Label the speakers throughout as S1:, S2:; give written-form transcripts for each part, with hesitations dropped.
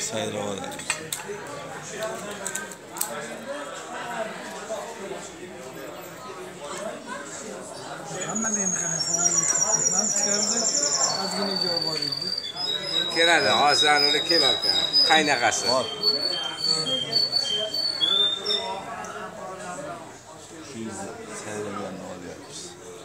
S1: sayrab oladi.
S2: Hamma nima qiladi? Ichkarida ozgina joy bor edi.
S3: Keladi, hozir uni kelar ekan. Qaynaqasi.
S1: Sayragan olyapmiz.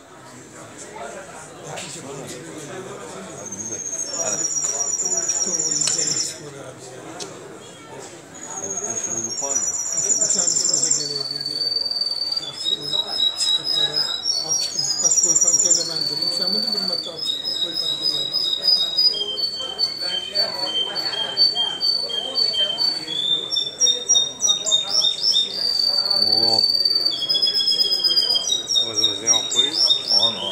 S3: O'zimizning olib qo'ying.
S1: Ana.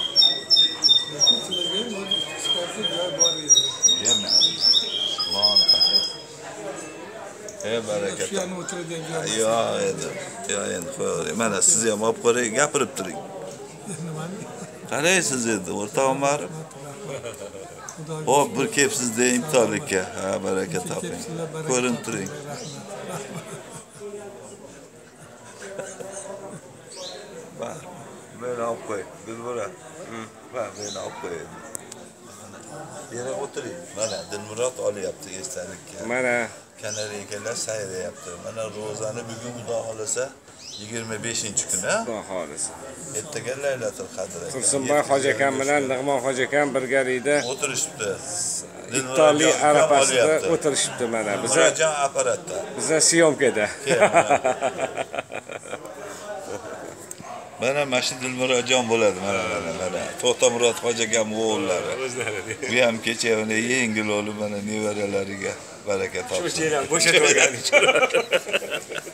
S1: Yema. Lan qani. Barakat. Yo'q edi. Yo'q endi qo'yavering. Mana siz ham olib qo'ying, gapirib turing. Qaraysiz endi, o'rtog'im barib. Hop, bir kepsiz de imtihonlikka. Ha, baraka toping. Ko'rinib turing. Bak, böyle olib qo'y. Dilmurod. Bak, beni olib qo'y. Yere o'tiring. Mana Dilmurod olyapti esdalikka.
S3: Mana
S1: Kanariykalar saylayapti. Mana ro'zani bugun Xudo xolasa 25-kuni, ha?
S3: Xudo xolasa.
S1: Ertaga Laylatul Qadr.
S3: Tursunboy hoji akam bilan Nig'mon hoji akam birgalikda
S1: o'tirishibdi.
S3: iftorlik arafasida o'tirishibdi mana.
S1: Murojaat apparatda.
S3: Biza syomkada.
S1: Mana mashi Dilmurodjon bo'ladi, mana. To'xtamurod hoji akam o'g'illari. Bu ham kecha uni yengil olib mana nevaralariga baraka topsin.
S3: Shu yerdan bo'shatib olganing.